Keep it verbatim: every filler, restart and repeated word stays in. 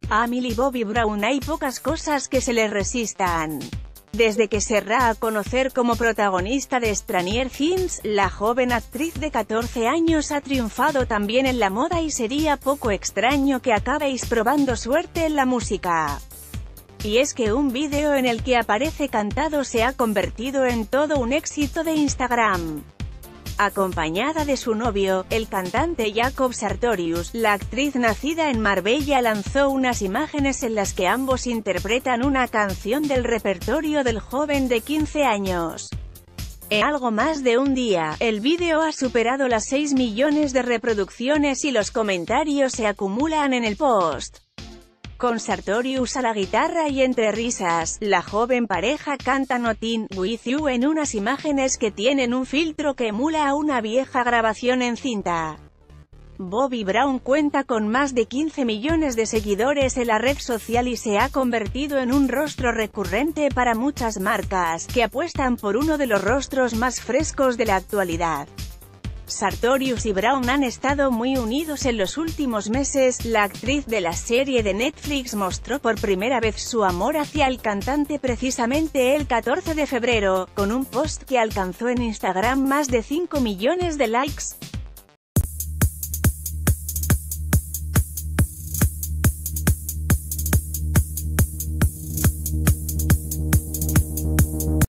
A Millie Bobby Brown hay pocas cosas que se le resistan. Desde que se da a conocer como protagonista de Stranger Things, la joven actriz de catorce años ha triunfado también en la moda y sería poco extraño que acabéis probando suerte en la música. Y es que un vídeo en el que aparece cantado se ha convertido en todo un éxito de Instagram. Acompañada de su novio, el cantante Jacob Sartorius, la actriz nacida en Marbella lanzó unas imágenes en las que ambos interpretan una canción del repertorio del joven de quince años. En algo más de un día, el vídeo ha superado las seis millones de reproducciones y los comentarios se acumulan en el post. Con Sartorius a la guitarra y entre risas, la joven pareja canta Nothing With You en unas imágenes que tienen un filtro que emula a una vieja grabación en cinta. Bobby Brown cuenta con más de quince millones de seguidores en la red social y se ha convertido en un rostro recurrente para muchas marcas, que apuestan por uno de los rostros más frescos de la actualidad. Sartorius y Brown han estado muy unidos en los últimos meses. La actriz de la serie de Netflix mostró por primera vez su amor hacia el cantante precisamente el catorce de febrero, con un post que alcanzó en Instagram más de cinco millones de likes.